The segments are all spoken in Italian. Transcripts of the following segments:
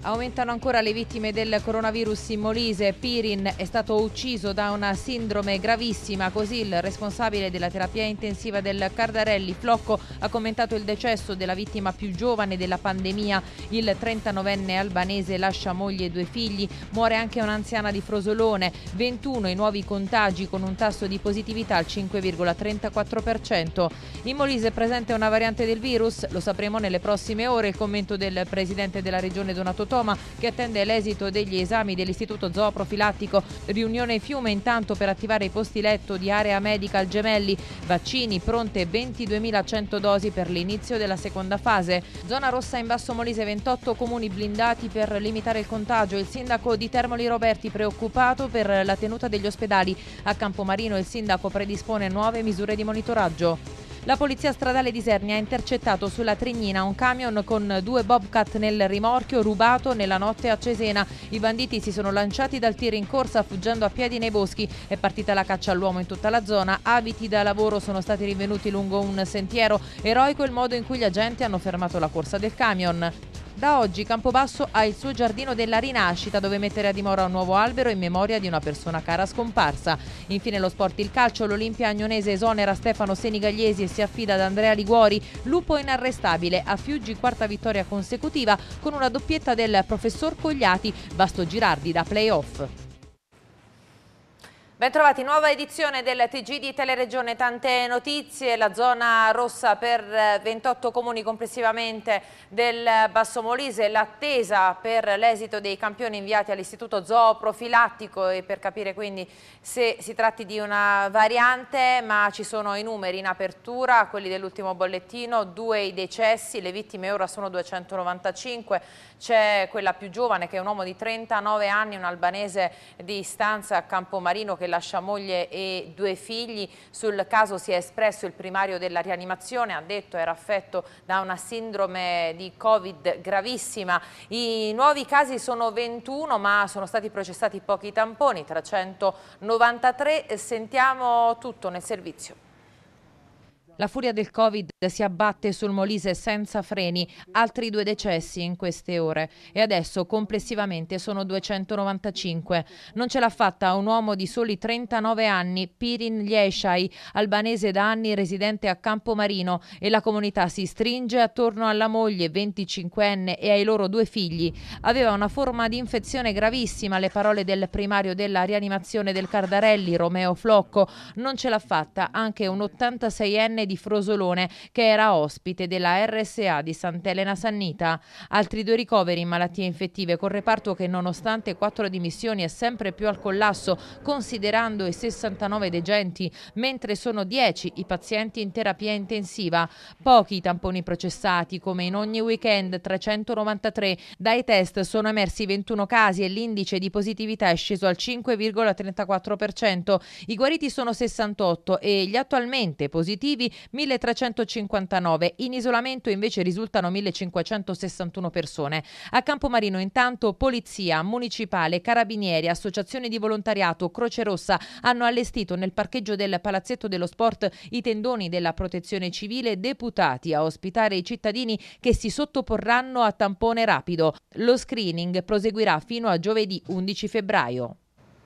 Aumentano ancora le vittime del coronavirus in Molise. Pirin è stato ucciso da una sindrome gravissima, così il responsabile della terapia intensiva del Cardarelli, Flocco, ha commentato il decesso della vittima più giovane della pandemia. Il 39enne albanese lascia moglie e 2 figli. Muore anche un'anziana di Frosolone. 21 i nuovi contagi con un tasso di positività al 5,34%. In Molise è presente una variante del virus? Lo sapremo nelle prossime ore. Il commento del presidente della regione Donato Toma, che attende l'esito degli esami dell'Istituto Zooprofilattico. Riunione Fiume intanto per attivare i posti letto di Area Medical Gemelli. Vaccini, pronte 22.100 dosi per l'inizio della seconda fase. Zona rossa in Basso Molise, 28 comuni blindati per limitare il contagio. Il sindaco di Termoli Roberti preoccupato per la tenuta degli ospedali. A Campomarino il sindaco predispone nuove misure di monitoraggio. La polizia stradale di Isernia ha intercettato sulla Trignina un camion con 2 Bobcat nel rimorchio rubato nella notte a Cesena. I banditi si sono lanciati dal tir in corsa fuggendo a piedi nei boschi. È partita la caccia all'uomo in tutta la zona. Abiti da lavoro sono stati rinvenuti lungo un sentiero. Eroico il modo in cui gli agenti hanno fermato la corsa del camion. Da oggi Campobasso ha il suo giardino della rinascita, dove mettere a dimora un nuovo albero in memoria di una persona cara scomparsa. Infine lo sport, il calcio, l'Olimpia Agnonese esonera Stefano Senigagliesi e si affida ad Andrea Liguori. Lupo inarrestabile, a Fiuggi 4ª vittoria consecutiva con una doppietta del professor Cogliati. Basto Girardi da playoff. Bentrovati, nuova edizione del TG di Teleregione, tante notizie. La zona rossa per 28 comuni complessivamente del Basso Molise, l'attesa per l'esito dei campioni inviati all'Istituto Zooprofilattico e per capire quindi se si tratti di una variante, ma ci sono i numeri in apertura, quelli dell'ultimo bollettino, 2 i decessi, le vittime ora sono 295, c'è quella più giovane che è un uomo di 39 anni, un albanese di stanza a Campomarino che lascia moglie e 2 figli. Sul caso si è espresso il primario della rianimazione, ha detto era affetto da una sindrome di Covid gravissima. I nuovi casi sono 21, ma sono stati processati pochi tamponi, 393. Sentiamo tutto nel servizio. La furia del Covid si abbatte sul Molise senza freni, altri 2 decessi in queste ore e adesso complessivamente sono 295. Non ce l'ha fatta un uomo di soli 39 anni, Pirin Lieshai, albanese da anni residente a Campomarino, e la comunità si stringe attorno alla moglie 25enne e ai loro 2 figli. Aveva una forma di infezione gravissima, le parole del primario della rianimazione del Cardarelli, Romeo Flocco. Non ce l'ha fatta anche un 86enne di Frosolone che era ospite della RSA di Sant'Elena Sannita. Altri 2 ricoveri in malattie infettive col reparto che nonostante 4 dimissioni è sempre più al collasso considerando i 69 degenti, mentre sono 10 i pazienti in terapia intensiva. Pochi i tamponi processati come in ogni weekend, 393. Dai test sono emersi 21 casi e l'indice di positività è sceso al 5,34%. I guariti sono 68 e gli attualmente positivi 1359. In isolamento invece risultano 1561 persone. A Campomarino intanto polizia municipale, carabinieri, associazioni di volontariato, Croce Rossa hanno allestito nel parcheggio del Palazzetto dello Sport i tendoni della Protezione Civile deputati a ospitare i cittadini che si sottoporranno a tampone rapido. Lo screening proseguirà fino a giovedì 11 febbraio.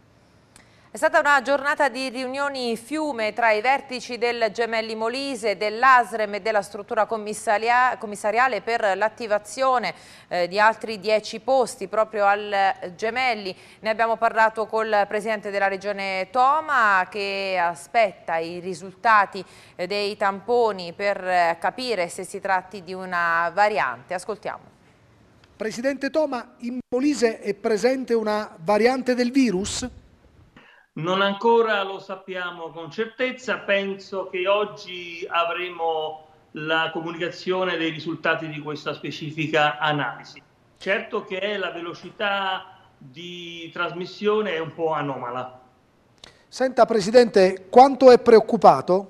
È stata una giornata di riunioni fiume tra i vertici del Gemelli Molise, dell'ASREM e della struttura commissariale per l'attivazione di altri 10 posti proprio al Gemelli. Ne abbiamo parlato col presidente della regione Toma che aspetta i risultati dei tamponi per capire se si tratti di una variante. Ascoltiamo. Presidente Toma, in Molise è presente una variante del virus? Non ancora lo sappiamo con certezza, penso che oggi avremo la comunicazione dei risultati di questa specifica analisi. Certo che la velocità di trasmissione è un po' anomala. Senta Presidente, quanto è preoccupato?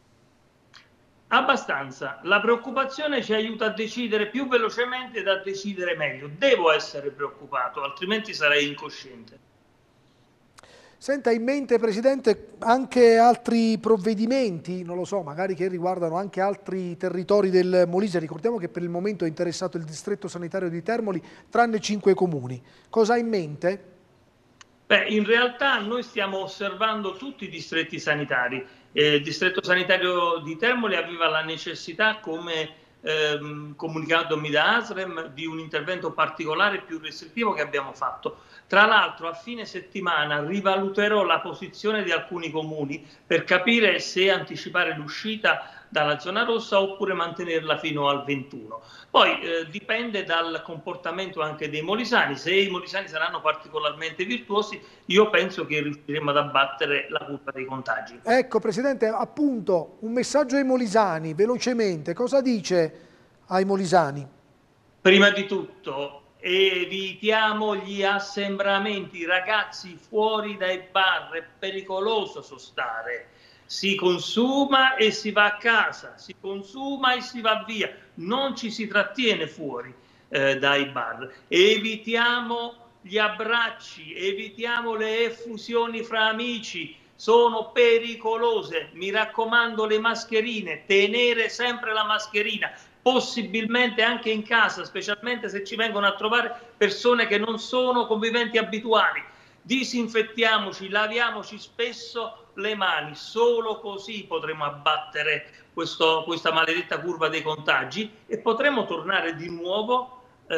Abbastanza. La preoccupazione ci aiuta a decidere più velocemente ed a decidere meglio. Devo essere preoccupato, altrimenti sarei incosciente. Senta, in mente, Presidente, anche altri provvedimenti, non lo so, magari che riguardano anche altri territori del Molise. Ricordiamo che per il momento è interessato il distretto sanitario di Termoli, tranne 5 comuni. Cosa ha in mente? Beh, in realtà noi stiamo osservando tutti i distretti sanitari. Il distretto sanitario di Termoli aveva la necessità, come comunicatomi da ASREM, di un intervento particolare più restrittivo che abbiamo fatto. Tra l'altro a fine settimana rivaluterò la posizione di alcuni comuni per capire se anticipare l'uscita dalla zona rossa oppure mantenerla fino al 21. Poi dipende dal comportamento anche dei molisani. Se i molisani saranno particolarmente virtuosi, io penso che riusciremo ad abbattere la curva dei contagi. Ecco, Presidente, appunto, un messaggio ai molisani, velocemente. Cosa dice ai molisani? Prima di tutto, evitiamo gli assembramenti, ragazzi, fuori dai bar, è pericoloso sostare. Si consuma e si va a casa, si consuma e si va via, non ci si trattiene fuori dai bar. Evitiamo gli abbracci, evitiamo le effusioni fra amici, sono pericolose. Mi raccomando, le mascherine, tenere sempre la mascherina, possibilmente anche in casa, specialmente se ci vengono a trovare persone che non sono conviventi abituali. Disinfettiamoci, laviamoci spesso le mani, solo così potremo abbattere questa maledetta curva dei contagi e potremo tornare di nuovo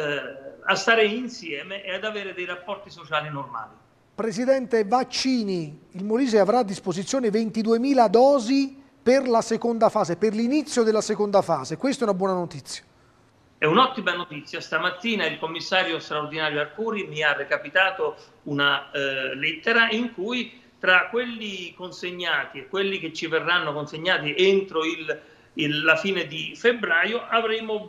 a stare insieme e ad avere dei rapporti sociali normali. Presidente, vaccini. Il Molise avrà a disposizione 22.000 dosi per la seconda fase, per l'inizio della seconda fase. Questa è una buona notizia. È un'ottima notizia. Stamattina il commissario straordinario Arcuri mi ha recapitato una lettera in cui tra quelli consegnati e quelli che ci verranno consegnati entro la fine di febbraio avremo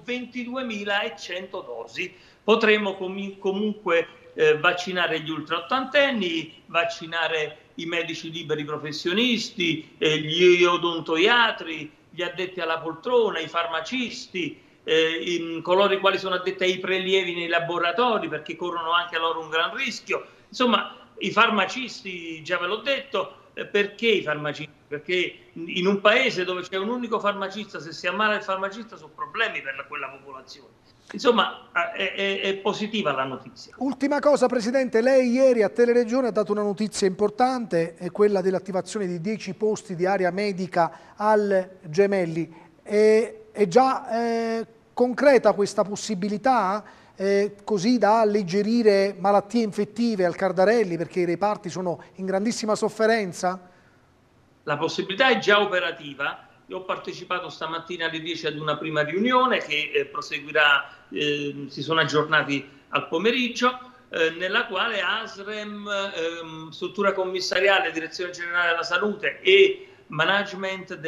22.100 dosi. Potremo comunque vaccinare gli ultraottantenni, vaccinare i medici liberi professionisti, gli odontoiatri, gli addetti alla poltrona, i farmacisti, coloro i quali sono addetti ai prelievi nei laboratori, perché corrono anche loro un gran rischio. Insomma, i farmacisti, già ve l'ho detto. Perché i farmacisti? Perché in un paese dove c'è un unico farmacista, se si ammala il farmacista sono problemi per quella popolazione. Insomma, è positiva la notizia. Ultima cosa, Presidente, lei ieri a Teleregione ha dato una notizia importante, è quella dell'attivazione di 10 posti di area medica al Gemelli. È già concreta questa possibilità, così da alleggerire malattie infettive al Cardarelli, perché i reparti sono in grandissima sofferenza? La possibilità è già operativa. Io ho partecipato stamattina alle 10 ad una prima riunione che proseguirà, si sono aggiornati al pomeriggio, nella quale ASREM, struttura commissariale, Direzione Generale della Salute e management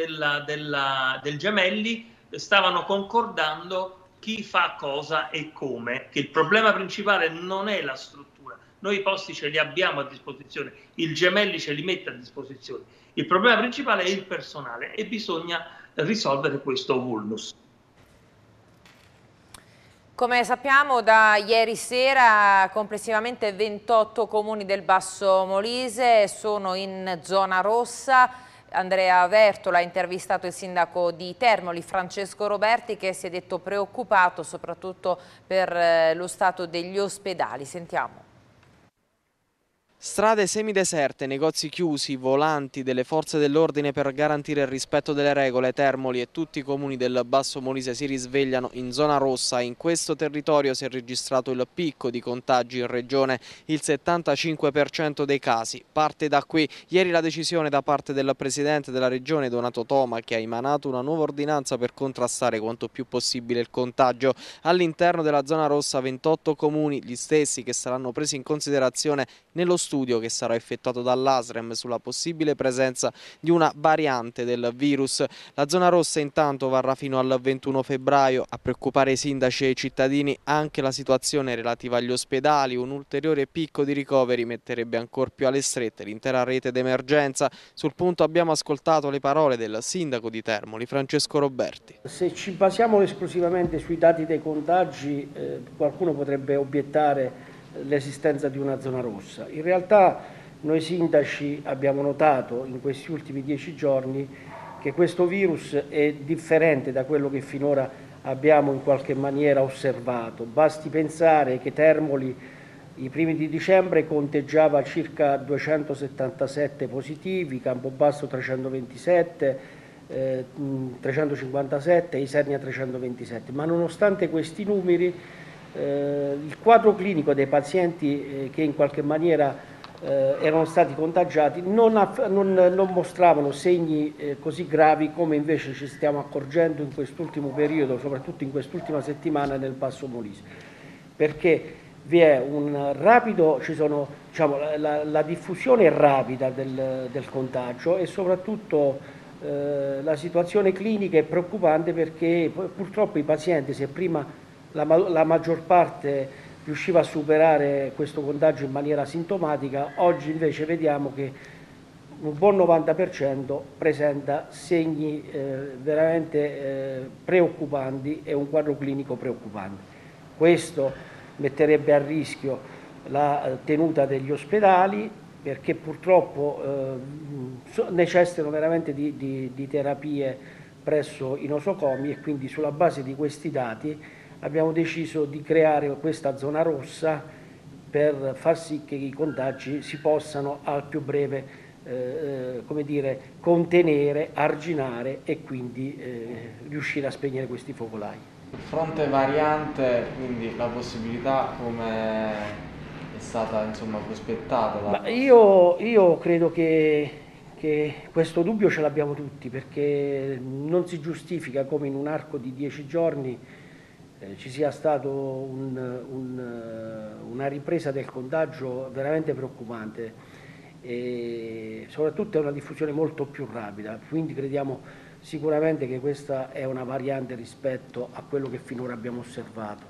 del Gemelli stavano concordando chi fa cosa e come, che il problema principale non è la struttura. Noi i posti ce li abbiamo a disposizione, il Gemelli ce li mette a disposizione. Il problema principale è il personale e bisogna risolvere questo vulnus. Come sappiamo, da ieri sera complessivamente 28 comuni del Basso Molise sono in zona rossa. Andrea Vertola ha intervistato il sindaco di Termoli, Francesco Roberti, che si è detto preoccupato soprattutto per lo stato degli ospedali. Sentiamo. Strade semideserte, negozi chiusi, volanti delle forze dell'ordine per garantire il rispetto delle regole. Termoli e tutti i comuni del Basso Molise si risvegliano in zona rossa. In questo territorio si è registrato il picco di contagi in regione, il 75% dei casi. Parte da qui. Ieri la decisione da parte del presidente della regione Donato Toma, che ha emanato una nuova ordinanza per contrastare quanto più possibile il contagio. All'interno della zona rossa 28 comuni, gli stessi che saranno presi in considerazione nello studio che sarà effettuato dall'ASREM sulla possibile presenza di una variante del virus. La zona rossa intanto varrà fino al 21 febbraio. A preoccupare i sindaci e i cittadini anche la situazione relativa agli ospedali. Un ulteriore picco di ricoveri metterebbe ancora più alle strette l'intera rete d'emergenza. Sul punto abbiamo ascoltato le parole del sindaco di Termoli, Francesco Roberti. Se ci basiamo esclusivamente sui dati dei contagi, qualcuno potrebbe obiettare l'esistenza di una zona rossa. In realtà noi sindaci abbiamo notato in questi ultimi 10 giorni che questo virus è differente da quello che finora abbiamo in qualche maniera osservato. Basti pensare che Termoli i primi di dicembre conteggiava circa 277 positivi, Campobasso 327, 357 e Isernia 327, ma nonostante questi numeri il quadro clinico dei pazienti che in qualche maniera erano stati contagiati non mostravano segni così gravi come invece ci stiamo accorgendo in quest'ultimo periodo, soprattutto in quest'ultima settimana nel Basso Molise, perché vi è un rapido, diciamo, la diffusione è rapida del contagio e soprattutto la situazione clinica è preoccupante perché purtroppo i pazienti, se prima la maggior parte riusciva a superare questo contagio in maniera asintomatica, oggi invece vediamo che un buon 90% presenta segni veramente preoccupanti e un quadro clinico preoccupante. Questo metterebbe a rischio la tenuta degli ospedali perché purtroppo necessitano veramente di terapie presso i nosocomi e quindi sulla base di questi dati abbiamo deciso di creare questa zona rossa per far sì che i contagi si possano al più breve come dire, contenere, arginare e quindi riuscire a spegnere questi focolai. Fronte variante, quindi la possibilità come è stata insomma prospettata? Ma io credo che questo dubbio ce l'abbiamo tutti perché non si giustifica come in un arco di 10 giorni ci sia stata una ripresa del contagio veramente preoccupante e soprattutto è una diffusione molto più rapida, quindi crediamo sicuramente che questa è una variante rispetto a quello che finora abbiamo osservato.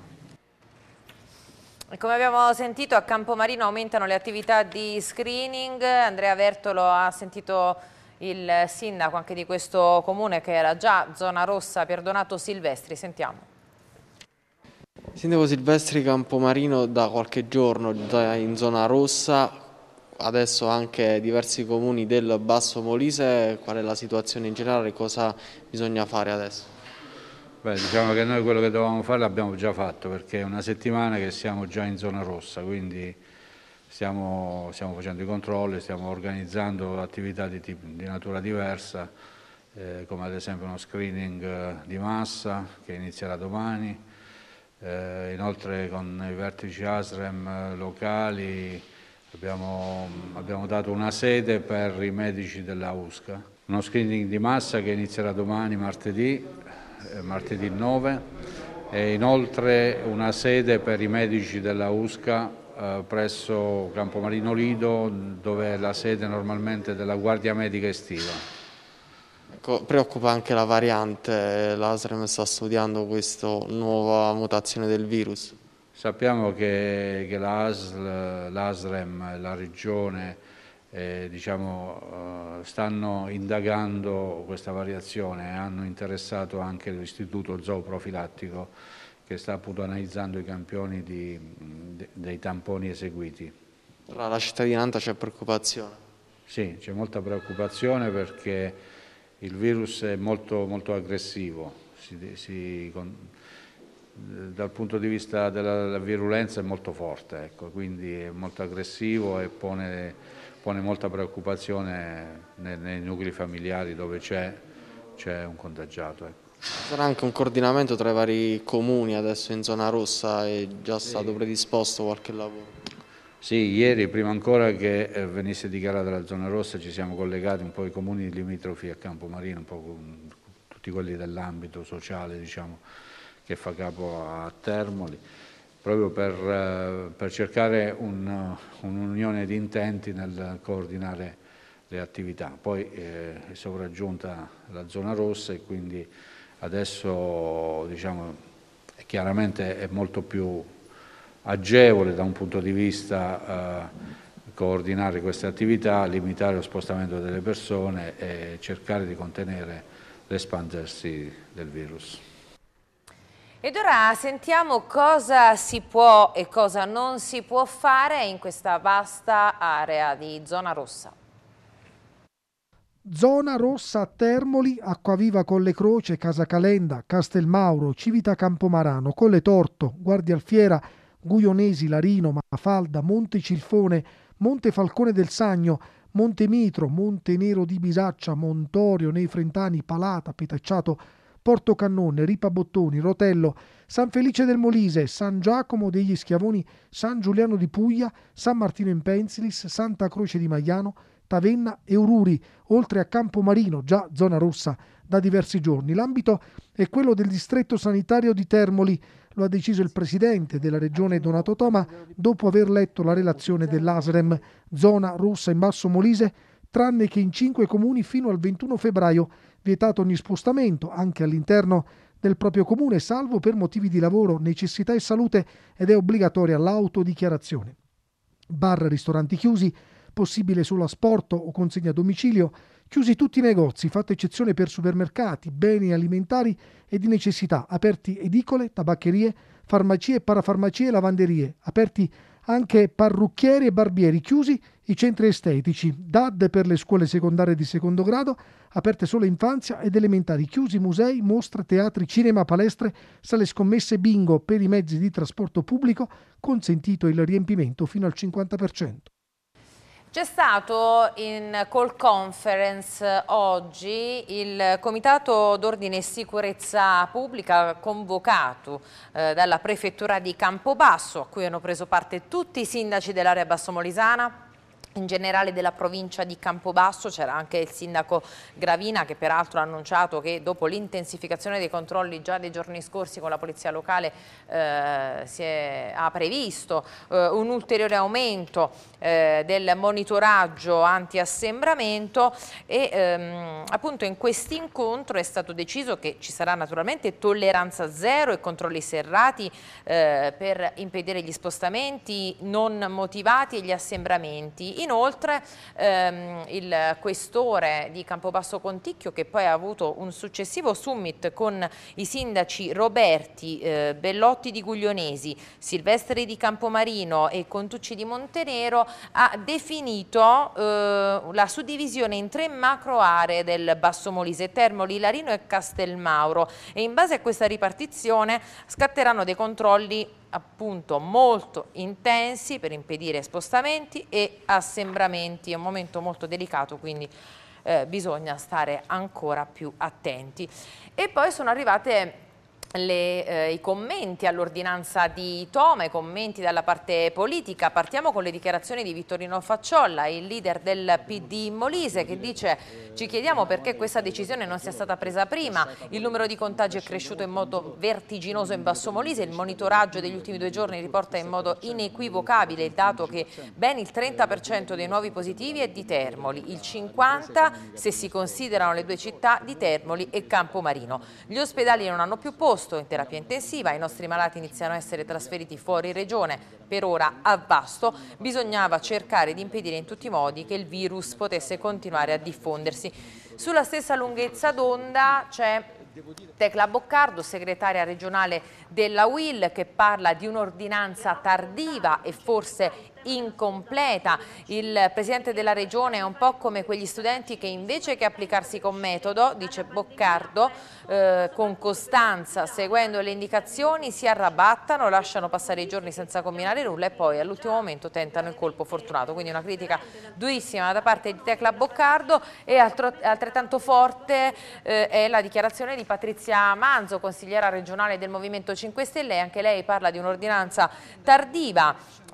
Come abbiamo sentito, a Campomarino aumentano le attività di screening. Andrea Vertolo ha sentito il sindaco anche di questo comune che era già zona rossa per Donato Silvestri. Sentiamo. Sindaco Silvestri, Campomarino da qualche giorno già in zona rossa, adesso anche diversi comuni del Basso Molise. Qual è la situazione in generale? Cosa bisogna fare adesso? Beh, diciamo che noi quello che dovevamo fare l'abbiamo già fatto perché è una settimana che siamo già in zona rossa, quindi stiamo facendo i controlli, stiamo organizzando attività di natura diversa, come ad esempio uno screening di massa che inizierà domani, inoltre con i vertici ASREM locali abbiamo dato una sede per i medici della USCA, uno screening di massa che inizierà domani martedì 9 e inoltre una sede per i medici della USCA presso Campomarino Lido, dove è la sede normalmente della Guardia Medica estiva. Preoccupa anche la variante, l'ASREM sta studiando questa nuova mutazione del virus. Sappiamo che l'ASREM e la Regione stanno indagando questa variazione e hanno interessato anche l'Istituto Zooprofilattico che sta appunto analizzando i campioni dei tamponi eseguiti. Tra la cittadinanza c'è preoccupazione? Sì, c'è molta preoccupazione perché il virus è molto, molto aggressivo, dal punto di vista della virulenza è molto forte, ecco, quindi è molto aggressivo e pone molta preoccupazione nei nuclei familiari dove c'è un contagiato. Ecco. Sarà anche un coordinamento tra i vari comuni adesso in zona rossa, è già stato predisposto qualche lavoro? Sì, ieri prima ancora che venisse dichiarata la zona rossa ci siamo collegati un po' ai comuni limitrofi a Campomarino, un po' con tutti quelli dell'ambito sociale diciamo, che fa capo a Termoli, proprio per cercare un'unione di intenti nel coordinare le attività. Poi è sopraggiunta la zona rossa e quindi adesso diciamo, chiaramente è molto più agevole da un punto di vista coordinare queste attività, limitare lo spostamento delle persone e cercare di contenere l'espandersi del virus. Ed ora sentiamo cosa si può e cosa non si può fare in questa vasta area di zona rossa. Zona rossa a Termoli, Acquaviva Colle Croce, Casa Calenda, Castelmauro, Civita Campomarano, Colle Torto, Guardia Alfiera, Guionesi, Larino, Mafalda, Monte Cilfone, Monte Falcone del Sagno, Monte Mitro, Monte Nero di Bisaccia, Montorio, Nei Frentani, Palata, Petacciato, Porto Cannone, Ripa Bottoni, Rotello, San Felice del Molise, San Giacomo degli Schiavoni, San Giuliano di Puglia, San Martino in Pensilis, Santa Croce di Maiano, Tavenna e Ururi, oltre a Campomarino, già zona rossa da diversi giorni. L'ambito è quello del distretto sanitario di Termoli, lo ha deciso il presidente della regione Donato Toma dopo aver letto la relazione dell'ASREM, zona rossa in Basso Molise, tranne che in 5 comuni fino al 21 febbraio, vietato ogni spostamento anche all'interno del proprio comune, salvo per motivi di lavoro, necessità e salute, ed è obbligatoria l'autodichiarazione. Bar, ristoranti chiusi, possibile solo asporto o consegna a domicilio, chiusi tutti i negozi, fatta eccezione per supermercati, beni alimentari e di necessità, aperti edicole, tabaccherie, farmacie e parafarmacie e lavanderie, aperti anche parrucchieri e barbieri, chiusi i centri estetici, DAD per le scuole secondarie di secondo grado, aperte solo infanzia ed elementari, chiusi musei, mostre, teatri, cinema, palestre, sale scommesse, bingo per i mezzi di trasporto pubblico, consentito il riempimento fino al 50%. C'è stato in call conference oggi il Comitato d'Ordine e Sicurezza Pubblica convocato dalla Prefettura di Campobasso, a cui hanno preso parte tutti i sindaci dell'area bassomolisana, in generale della provincia di Campobasso. C'era anche il sindaco Gravina, che peraltro ha annunciato che dopo l'intensificazione dei controlli già dei giorni scorsi con la polizia locale ha previsto un ulteriore aumento del monitoraggio anti-assembramento e appunto in questo incontro è stato deciso che ci sarà naturalmente tolleranza zero e controlli serrati per impedire gli spostamenti non motivati e gli assembramenti. Inoltre il questore di Campobasso Conticchio, che poi ha avuto un successivo summit con i sindaci Roberti, Bellotti di Guglionesi, Silvestri di Campomarino e Contucci di Montenero, ha definito la suddivisione in 3 macro aree del Basso Molise: Termoli, Larino e Castelmauro, e in base a questa ripartizione scatteranno dei controlli appunto molto intensi per impedire spostamenti e assembramenti. È un momento molto delicato, quindi bisogna stare ancora più attenti. E poi sono arrivate i commenti all'ordinanza di Toma, i commenti dalla parte politica. Partiamo con le dichiarazioni di Vittorino Facciolla, il leader del PD Molise, che dice: ci chiediamo perché questa decisione non sia stata presa prima, il numero di contagi è cresciuto in modo vertiginoso in Basso Molise, il monitoraggio degli ultimi 2 giorni riporta in modo inequivocabile il dato che ben il 30% dei nuovi positivi è di Termoli, il 50% se si considerano le 2 città di Termoli e Campomarino. Gli ospedali non hanno più posto in terapia intensiva, i nostri malati iniziano a essere trasferiti fuori regione, per ora a Vasto. Bisognava cercare di impedire in tutti i modi che il virus potesse continuare a diffondersi. Sulla stessa lunghezza d'onda c'è Tecla Boccardo, segretaria regionale della UIL, che parla di un'ordinanza tardiva e forse incompleta. Il presidente della regione è un po' come quegli studenti che invece che applicarsi con metodo, dice Boccardo, con costanza, seguendo le indicazioni, si arrabattano, lasciano passare i giorni senza combinare nulla e poi all'ultimo momento tentano il colpo fortunato. Quindi una critica durissima da parte di Tecla Boccardo. E altrettanto forte è la dichiarazione di Patrizia Manzo, consigliera regionale del Movimento 5 Stelle. Anche lei parla di un'ordinanza tardiva.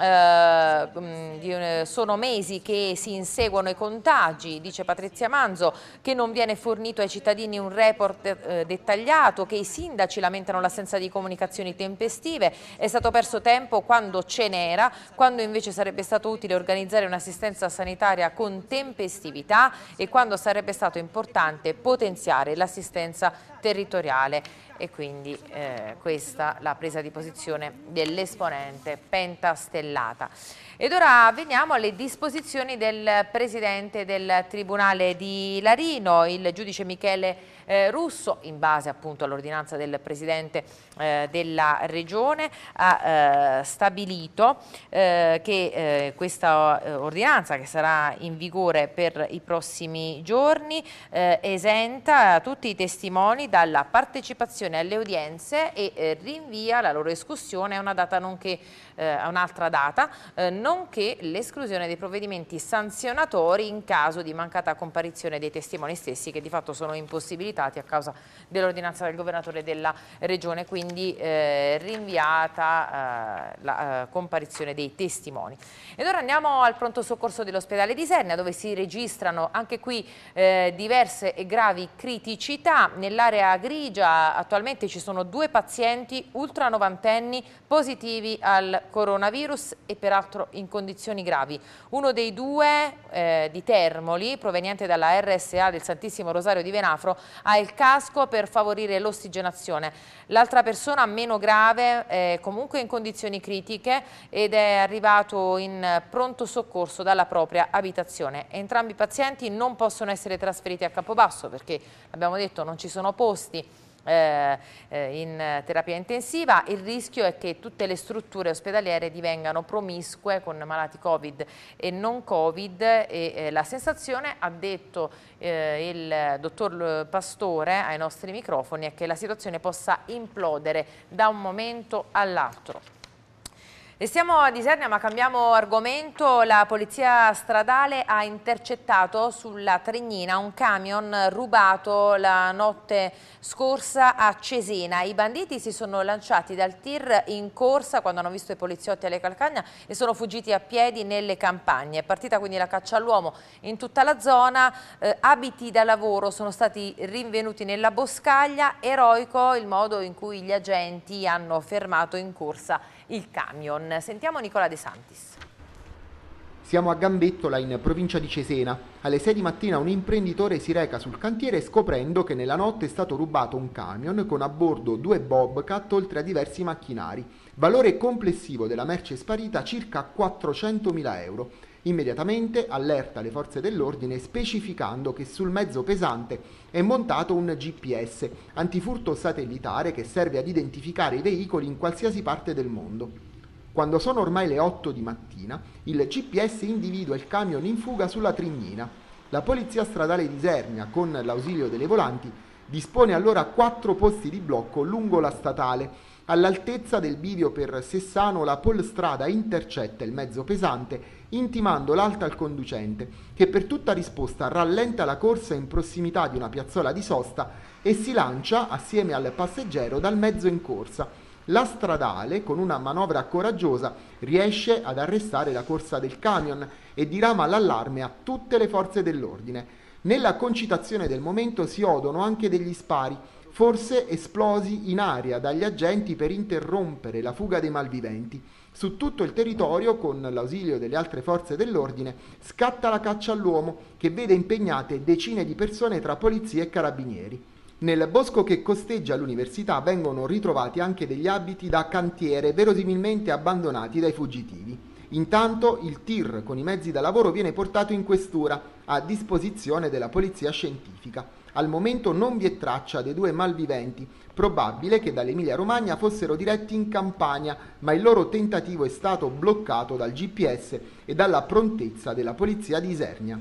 Sono mesi che si inseguono i contagi, dice Patrizia Manzo, che non viene fornito ai cittadini un report dettagliato, che i sindaci lamentano l'assenza di comunicazioni tempestive, è stato perso tempo quando ce n'era, quando invece sarebbe stato utile organizzare un'assistenza sanitaria con tempestività e quando sarebbe stato importante potenziare l'assistenza territoriale. e quindi questa la presa di posizione dell'esponente pentastellata. Ed ora veniamo alle disposizioni del Presidente del Tribunale di Larino, il giudice Michele Russo, in base appunto all'ordinanza del Presidente della Regione, ha stabilito che questa ordinanza, che sarà in vigore per i prossimi giorni, esenta tutti i testimoni dalla partecipazione alle udienze e rinvia la loro escussione a una data nonché a un'altra data, nonché l'esclusione dei provvedimenti sanzionatori in caso di mancata comparizione dei testimoni stessi, che di fatto sono impossibilitati a causa dell'ordinanza del governatore della Regione, quindi rinviata la comparizione dei testimoni. Ed ora andiamo al pronto soccorso dell'ospedale di Isernia, dove si registrano anche qui diverse e gravi criticità. Nell'area grigia attualmente ci sono 2 pazienti ultranovantenni positivi al coronavirus e peraltro in condizioni gravi. Uno dei 2 di Termoli, proveniente dalla RSA del Santissimo Rosario di Venafro, ha il casco per favorire l'ossigenazione. L'altra persona, meno grave, è comunque in condizioni critiche ed è arrivato in pronto soccorso dalla propria abitazione. Entrambi i pazienti non possono essere trasferiti a Campobasso perché, abbiamo detto, non ci sono posti in terapia intensiva. Il rischio è che tutte le strutture ospedaliere divengano promiscue con malati Covid e non Covid e la sensazione, ha detto il dottor Pastore ai nostri microfoni, è che la situazione possa implodere da un momento all'altro. Restiamo ad Isernia ma cambiamo argomento. La polizia stradale ha intercettato sulla Trignina un camion rubato la notte scorsa a Cesena. I banditi si sono lanciati dal tir in corsa quando hanno visto i poliziotti alle calcagna e sono fuggiti a piedi nelle campagne. È partita quindi la caccia all'uomo in tutta la zona. Abiti da lavoro sono stati rinvenuti nella boscaglia. Eroico il modo in cui gli agenti hanno fermato in corsa il camion. Sentiamo Nicola De Santis. Siamo a Gambettola, in provincia di Cesena. Alle 6 di mattina un imprenditore si reca sul cantiere scoprendo che nella notte è stato rubato un camion con a bordo 2 Bobcat oltre a diversi macchinari. Valore complessivo della merce sparita circa 400.000 euro. Immediatamente allerta le forze dell'ordine specificando che sul mezzo pesante è montato un GPS, antifurto satellitare, che serve ad identificare i veicoli in qualsiasi parte del mondo. Quando sono ormai le 8 di mattina, il GPS individua il camion in fuga sulla Trignina. La polizia stradale di Isernia, con l'ausilio delle volanti, dispone allora 4 posti di blocco lungo la statale. All'altezza del bivio per Sessano la Polstrada intercetta il mezzo pesante, intimando l'alta al conducente, che per tutta risposta rallenta la corsa in prossimità di una piazzola di sosta e si lancia, assieme al passeggero, dal mezzo in corsa. La stradale, con una manovra coraggiosa, riesce ad arrestare la corsa del camion e dirama l'allarme a tutte le forze dell'ordine. Nella concitazione del momento si odono anche degli spari, forse esplosi in aria dagli agenti per interrompere la fuga dei malviventi. Su tutto il territorio, con l'ausilio delle altre forze dell'ordine, scatta la caccia all'uomo, che vede impegnate decine di persone tra polizia e carabinieri. Nel bosco che costeggia l'università vengono ritrovati anche degli abiti da cantiere verosimilmente abbandonati dai fuggitivi. Intanto il tir con i mezzi da lavoro viene portato in questura a disposizione della polizia scientifica. Al momento non vi è traccia dei 2 malviventi, probabile che dall'Emilia Romagna fossero diretti in Campania, ma il loro tentativo è stato bloccato dal GPS e dalla prontezza della polizia di Isernia.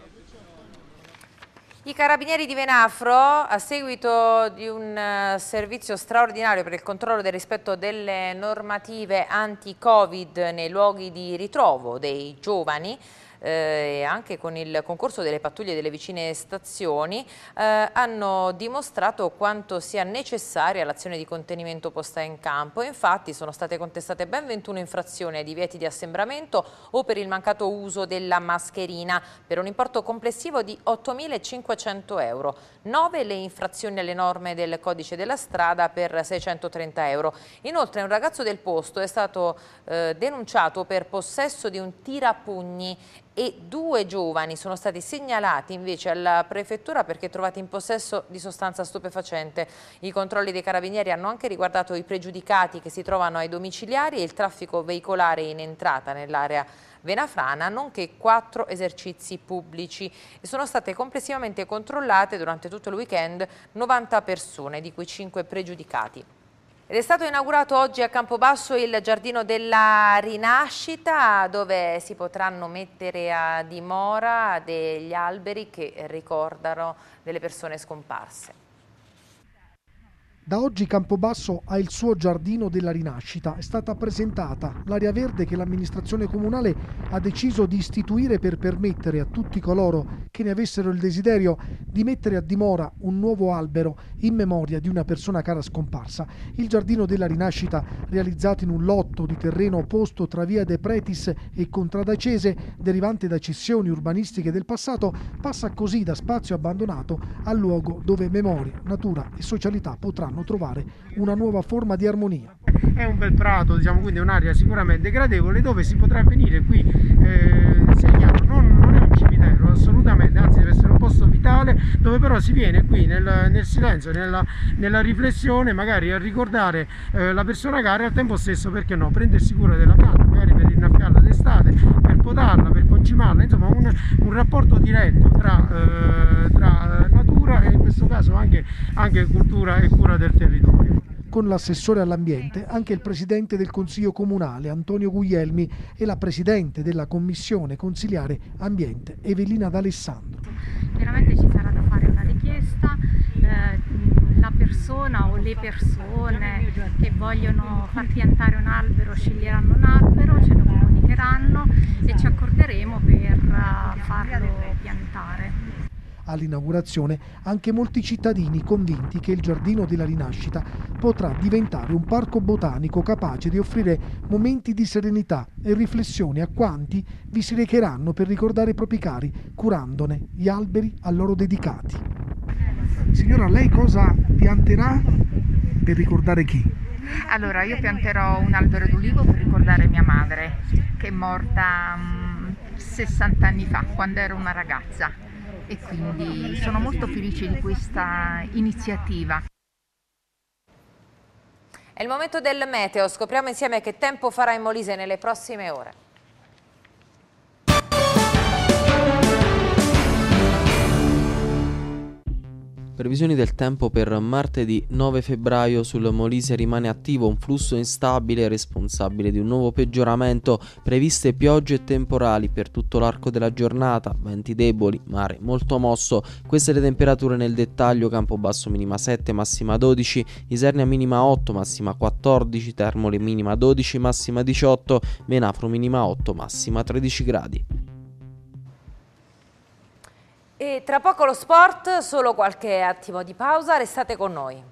I carabinieri di Venafro, a seguito di un servizio straordinario per il controllo del rispetto delle normative anti-Covid nei luoghi di ritrovo dei giovani, e anche con il concorso delle pattuglie delle vicine stazioni, hanno dimostrato quanto sia necessaria l'azione di contenimento posta in campo. Infatti sono state contestate ben 21 infrazioni ai divieti di assembramento o per il mancato uso della mascherina, per un importo complessivo di 8.500 euro. 9 le infrazioni alle norme del codice della strada per 630 euro. Inoltre un ragazzo del posto è stato denunciato per possesso di un tirapugni e 2 giovani sono stati segnalati invece alla prefettura perché trovati in possesso di sostanza stupefacente. I controlli dei carabinieri hanno anche riguardato i pregiudicati che si trovano ai domiciliari e il traffico veicolare in entrata nell'area venafrana, nonché 4 esercizi pubblici. E sono state complessivamente controllate durante tutto il weekend 90 persone, di cui 5 pregiudicati. Ed è stato inaugurato oggi a Campobasso il Giardino della Rinascita, dove si potranno mettere a dimora degli alberi che ricordano delle persone scomparse. Da oggi Campobasso ha il suo Giardino della Rinascita. È stata presentata l'area verde che l'amministrazione comunale ha deciso di istituire per permettere a tutti coloro che ne avessero il desiderio di mettere a dimora un nuovo albero in memoria di una persona cara scomparsa. Il Giardino della Rinascita, realizzato in un lotto di terreno posto tra via De Pretis e Contrada Cese, derivante da cessioni urbanistiche del passato, passa così da spazio abbandonato a luogo dove memoria, natura e socialità potranno trovare una nuova forma di armonia. È un bel prato, diciamo, quindi è un'area sicuramente gradevole dove si potrà venire qui, segnalo, non è un cimitero assolutamente, anzi deve essere un posto vitale dove però si viene qui nel silenzio, nella riflessione, magari a ricordare la persona cara e al tempo stesso, perché no, prendersi cura della pianta, magari per innaffiarla d'estate, per potarla, per concimarla, insomma un rapporto diretto tra natura e in questo caso anche cultura e cura del territorio. Con l'assessore all'ambiente anche il presidente del Consiglio Comunale Antonio Guglielmi e la presidente della Commissione Consiliare Ambiente Evelina D'Alessandro. Chiaramente ci sarà da fare una richiesta, la persona o le persone che vogliono far piantare un albero sceglieranno un albero, ce lo comunicheranno e ci accorderemo per farlo piantare. All'inaugurazione anche molti cittadini convinti che il Giardino della Rinascita potrà diventare un parco botanico capace di offrire momenti di serenità e riflessioni a quanti vi si recheranno per ricordare i propri cari, curandone gli alberi a loro dedicati. Signora, lei cosa pianterà per ricordare chi? Allora, io pianterò un albero d'ulivo per ricordare mia madre, che è morta 60 anni fa, quando ero una ragazza. E quindi sono molto felice di questa iniziativa. È il momento del meteo, scopriamo insieme che tempo farà in Molise nelle prossime ore. Previsioni del tempo per martedì 9 febbraio. Sul Molise rimane attivo un flusso instabile responsabile di un nuovo peggioramento, previste piogge e temporali per tutto l'arco della giornata, venti deboli, mare molto mosso. Queste le temperature nel dettaglio: Campobasso minima 7, massima 12, Isernia minima 8, massima 14, Termoli minima 12, massima 18, Venafro minima 8, massima 13 gradi. E tra poco lo sport, solo qualche attimo di pausa, restate con noi.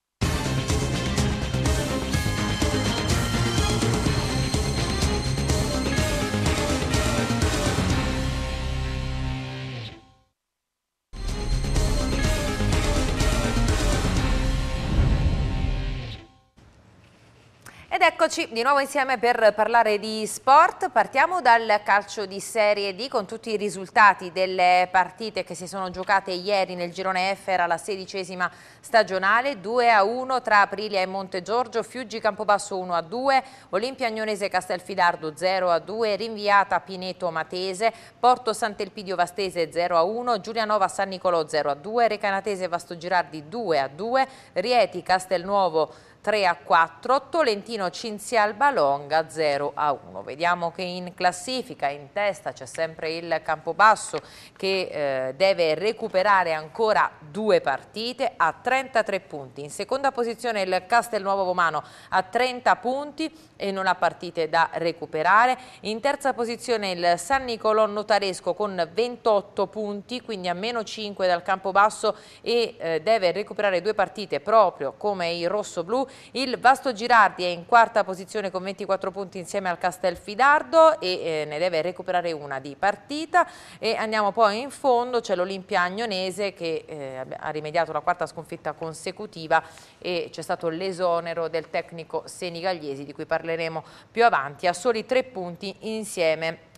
Ed eccoci di nuovo insieme per parlare di sport. Partiamo dal calcio di Serie D con tutti i risultati delle partite che si sono giocate ieri nel girone F. Era la 16ª stagionale, 2-1 tra Aprilia e Montegiorgio, Fiuggi Campobasso 1-2, Olimpia Agnonese Castelfidardo 0-2, Rinviata Pineto Matese, Porto Sant'Elpidio Vastese 0-1, Giulianova San Nicolò 0-2, Recanatese Vastogirardi 2-2, Rieti Castelnuovo 3-4, Tolentino Cinzialba Longa 0-1. Vediamo che in classifica in testa c'è sempre il Campobasso che deve recuperare ancora 2 partite a 33 punti. In seconda posizione il Castelnuovo Vomano a 30 punti e non ha partite da recuperare. In terza posizione il San Nicolò Notaresco con 28 punti, quindi a meno 5 dal Campobasso e deve recuperare 2 partite proprio come i rossoblù. Il Vastogirardi è in quarta posizione con 24 punti insieme al Castelfidardo e ne deve recuperare una di partita. E andiamo poi in fondo, c'è l'Olimpia Agnonese che ha rimediato la quarta sconfitta consecutiva e c'è stato l'esonero del tecnico Senigalliesi di cui parleremo più avanti, a soli 3 punti insieme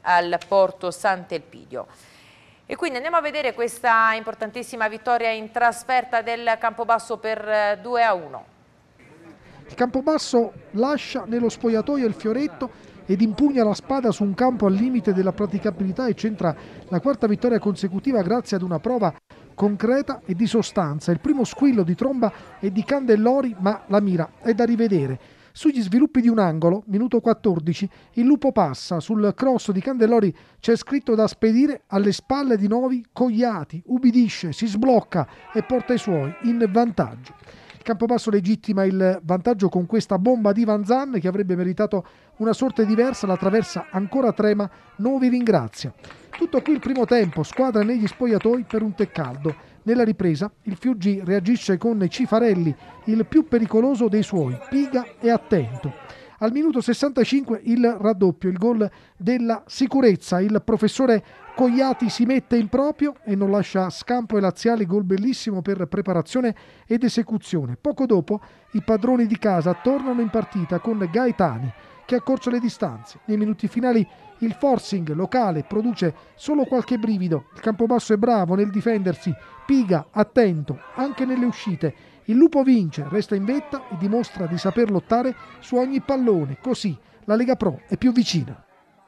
al Porto Sant'Elpidio. E quindi andiamo a vedere questa importantissima vittoria in trasferta del Campobasso per 2-1. Il Campobasso lascia nello spogliatoio il fioretto ed impugna la spada su un campo al limite della praticabilità e centra la quarta vittoria consecutiva grazie ad una prova concreta e di sostanza. Il primo squillo di tromba è di Candellori, ma la mira è da rivedere. Sugli sviluppi di un angolo, minuto 14, il lupo passa, sul cross di Candellori c'è scritto da spedire alle spalle di Novi Cogliati, ubbidisce, si sblocca e porta i suoi in vantaggio. Il Campobasso legittima il vantaggio con questa bomba di Van Zan che avrebbe meritato una sorte diversa, la traversa ancora trema, Novi ringrazia. Tutto qui il primo tempo, squadra negli spogliatoi per un tè caldo. Nella ripresa il Fiuggi reagisce con Cifarelli, il più pericoloso dei suoi, piga e attento. Al minuto 65 il raddoppio, il gol della sicurezza. Il professore Cogliati si mette in proprio e non lascia scampo ai laziali, gol bellissimo per preparazione ed esecuzione. Poco dopo i padroni di casa tornano in partita con Gaetani che accorcia le distanze. Nei minuti finali il forcing locale produce solo qualche brivido. Il Campobasso è bravo nel difendersi, piga, attento, anche nelle uscite. Il lupo vince, resta in vetta e dimostra di saper lottare su ogni pallone. Così la Lega Pro è più vicina.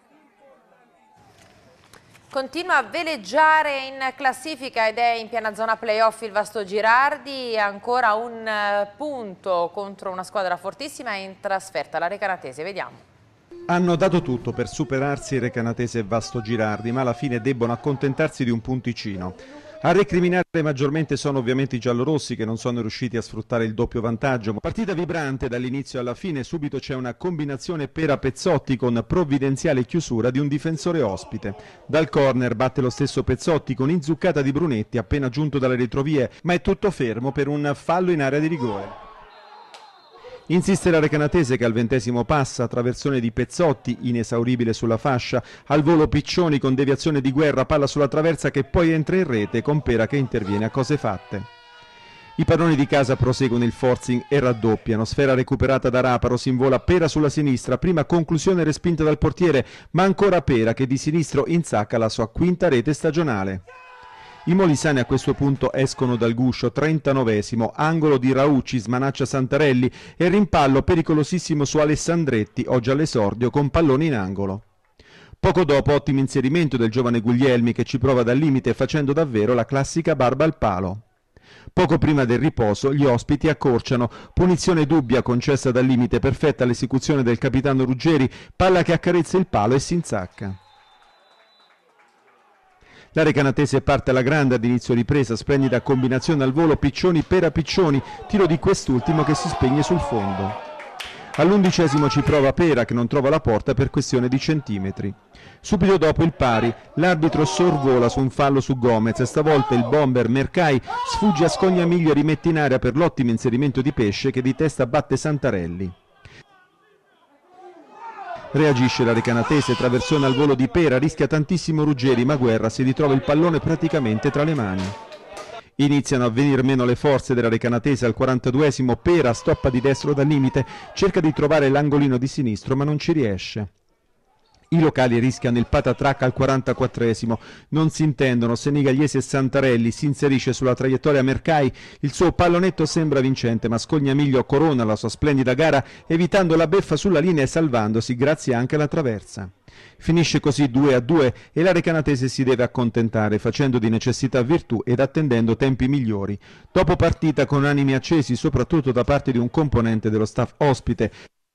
Continua a veleggiare in classifica ed è in piena zona playoff il Vasto Girardi, ancora un punto contro una squadra fortissima in trasferta, la Recanatese, vediamo. Hanno dato tutto per superarsi Recanatese e Vasto Girardi, ma alla fine debbono accontentarsi di un punticino. A recriminare maggiormente sono ovviamente i giallorossi che non sono riusciti a sfruttare il doppio vantaggio. Partita vibrante dall'inizio alla fine, subito c'è una combinazione Pera-Pezzotti con provvidenziale chiusura di un difensore ospite. Dal corner batte lo stesso Pezzotti con inzuccata di Brunetti appena giunto dalle retrovie, ma è tutto fermo per un fallo in area di rigore. Insiste la Recanatese che al 20° passa, traversone di Pezzotti, inesauribile sulla fascia, al volo Piccioni con deviazione di Guerra, palla sulla traversa che poi entra in rete con Pera che interviene a cose fatte. I padroni di casa proseguono il forcing e raddoppiano, sfera recuperata da Raparo, si invola Pera sulla sinistra, prima conclusione respinta dal portiere, ma ancora Pera che di sinistro insacca la sua quinta rete stagionale. I molisani a questo punto escono dal guscio, 39°, angolo di Raucci, smanaccia Santarelli e rimpallo pericolosissimo su Alessandretti, oggi all'esordio, con pallone in angolo. Poco dopo ottimo inserimento del giovane Guglielmi che ci prova dal limite facendo davvero la classica barba al palo. Poco prima del riposo gli ospiti accorciano, punizione dubbia concessa dal limite, perfetta l'esecuzione del capitano Ruggeri, palla che accarezza il palo e si insacca. La Recanatese parte alla grande ad inizio ripresa, splendida combinazione al volo Piccioni-Pera-Piccioni, tiro di quest'ultimo che si spegne sul fondo. All'11° ci prova Pera che non trova la porta per questione di centimetri. Subito dopo il pari, l'arbitro sorvola su un fallo su Gomez e stavolta il bomber Mercai sfugge a Scognamiglio e rimette in area per l'ottimo inserimento di Pesce che di testa batte Santarelli. Reagisce la Recanatese, traversone al volo di Pera, rischia tantissimo Ruggeri, ma Guerra si ritrova il pallone praticamente tra le mani. Iniziano a venir meno le forze della Recanatese al 42°, Pera stoppa di destro dal limite, cerca di trovare l'angolino di sinistro ma non ci riesce. I locali rischiano il patatrac al 44°, non si intendono, Senigalliesi e Santarelli, si inserisce sulla traiettoria Mercai, il suo pallonetto sembra vincente ma Scognamiglio corona la sua splendida gara evitando la beffa sulla linea e salvandosi grazie anche alla traversa. Finisce così 2-2 e la Recanatese si deve accontentare facendo di necessità virtù ed attendendo tempi migliori. Dopo partita con animi accesi soprattutto da parte di un componente dello staff ospite.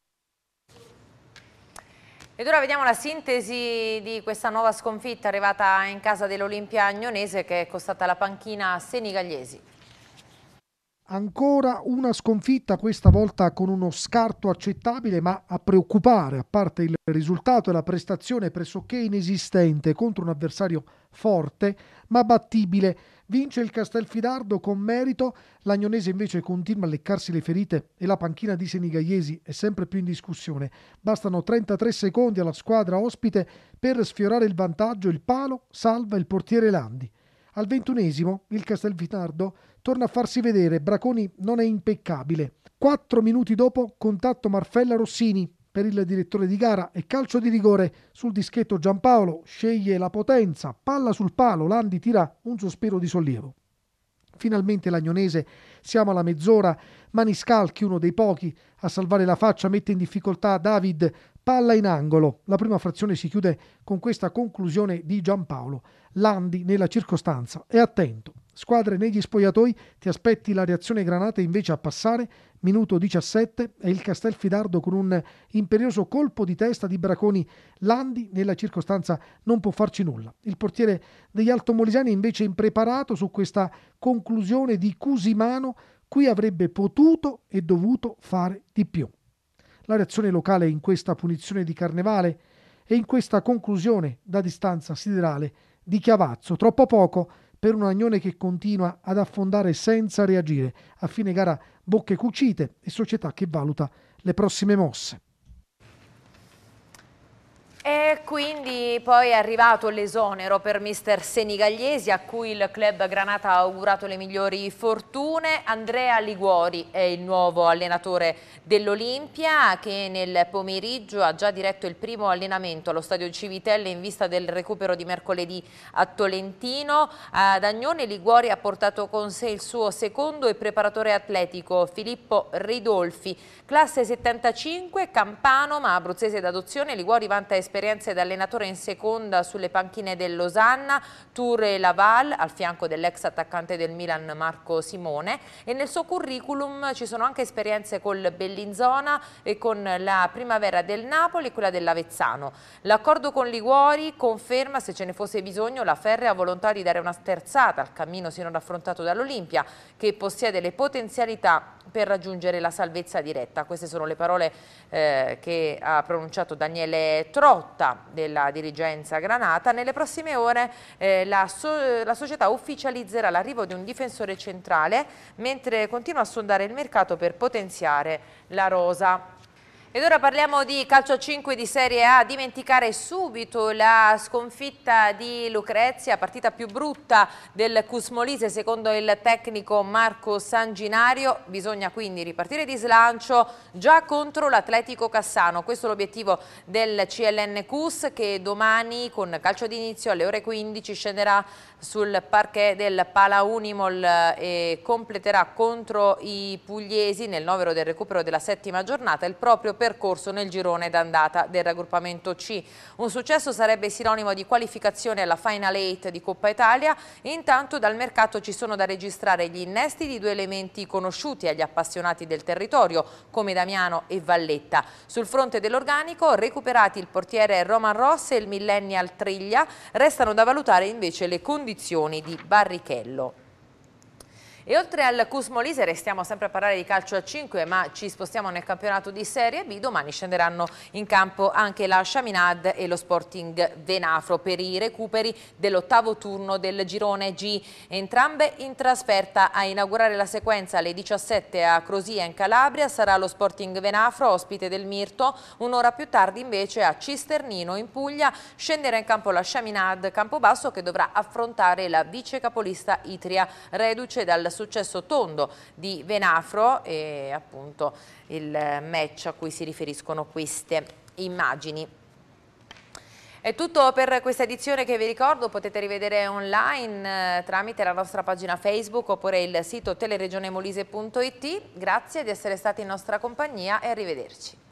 Ed ora vediamo la sintesi di questa nuova sconfitta arrivata in casa dell'Olimpia Agnonese che è costata la panchina a Senigalliesi. Ancora una sconfitta, questa volta con uno scarto accettabile, ma a preoccupare, a parte il risultato e la prestazione pressoché inesistente contro un avversario forte ma battibile. Vince il Castelfidardo con merito, l'Agnonese invece continua a leccarsi le ferite e la panchina di Senigalliesi è sempre più in discussione. Bastano 33 secondi alla squadra ospite per sfiorare il vantaggio, il palo salva il portiere Landi. Al 21° il Castelfidardo torna a farsi vedere, Braconi non è impeccabile. 4 minuti dopo contatto Marfella-Rossini, per il direttore di gara e calcio di rigore sul dischetto. Giampaolo sceglie la potenza, palla sul palo, Landi tira un sospiro di sollievo. Finalmente l'Agnonese, siamo alla mezz'ora, Maniscalchi, uno dei pochi a salvare la faccia, mette in difficoltà David, palla in angolo. La prima frazione si chiude con questa conclusione di Giampaolo. Landi nella circostanza è attento. Squadre negli spogliatoi, ti aspetti la reazione Granata invece a passare. Minuto 17 e il Castelfidardo con un imperioso colpo di testa di Braconi. Landi nella circostanza non può farci nulla. Il portiere degli altomolisani invece impreparato su questa conclusione di Cusimano, qui avrebbe potuto e dovuto fare di più. La reazione locale in questa punizione di Carnevale e in questa conclusione da distanza siderale di Chiavazzo, troppo poco per un Agnone che continua ad affondare senza reagire. A fine gara bocche cucite e società che valuta le prossime mosse. E quindi poi è arrivato l'esonero per mister Senigalliesi, a cui il club Granata ha augurato le migliori fortune. Andrea Liguori è il nuovo allenatore dell'Olimpia, che nel pomeriggio ha già diretto il primo allenamento allo stadio Civitelle in vista del recupero di mercoledì a Tolentino. Ad Agnone Liguori ha portato con sé il suo secondo e preparatore atletico Filippo Ridolfi, classe 75, campano ma abruzzese d'adozione. Liguori vanta esperienze da allenatore in seconda sulle panchine del Losanna, Tour e Laval, al fianco dell'ex attaccante del Milan Marco Simone, e nel suo curriculum ci sono anche esperienze col Bellinzona e con la Primavera del Napoli e quella dell'Avezzano. L'accordo con Liguori conferma, se ce ne fosse bisogno, la ferrea volontà di dare una sterzata al cammino sinora affrontato dall'Olimpia, che possiede le potenzialità per raggiungere la salvezza diretta. Queste sono le parole che ha pronunciato Daniele Trotta della dirigenza Granata. Nelle prossime ore la società ufficializzerà l'arrivo di un difensore centrale, mentre continua a sondare il mercato per potenziare la rosa. Ed ora parliamo di calcio a 5 di Serie A. Dimenticare subito la sconfitta di Lucrezia, partita più brutta del Cusmolise secondo il tecnico Marco Sanginario. Bisogna quindi ripartire di slancio già contro l'Atletico Cassano. Questo è l'obiettivo del CLN Cus, che domani con calcio d'inizio alle ore 15 scenderà sul parquet del Pala Unimol e completerà contro i pugliesi nel novero del recupero della settima giornata il proprio percorso nel girone d'andata del raggruppamento C. Un successo sarebbe sinonimo di qualificazione alla Final 8 di Coppa Italia. Intanto dal mercato ci sono da registrare gli innesti di due elementi conosciuti agli appassionati del territorio come Damiano e Valletta. Sul fronte dell'organico, recuperati il portiere Roman Ross e il millennial Triglia, restano da valutare invece le condizioni di Barrichello. E oltre al Cusmolise restiamo sempre a parlare di calcio a 5, ma ci spostiamo nel campionato di Serie B. Domani scenderanno in campo anche la Chaminade e lo Sporting Venafro per i recuperi dell'ottavo turno del girone G. Entrambe in trasferta. A inaugurare la sequenza alle 17 a Crosia in Calabria sarà lo Sporting Venafro, ospite del Mirto. Un'ora più tardi invece a Cisternino in Puglia scenderà in campo la Chaminade Campobasso, che dovrà affrontare la vice capolista Itria, reduce dal successo tondo di Venafro e appunto il match a cui si riferiscono queste immagini. È tutto per questa edizione, che vi ricordo potete rivedere online tramite la nostra pagina Facebook oppure il sito teleregionemolise.it. Grazie di essere stati in nostra compagnia e arrivederci.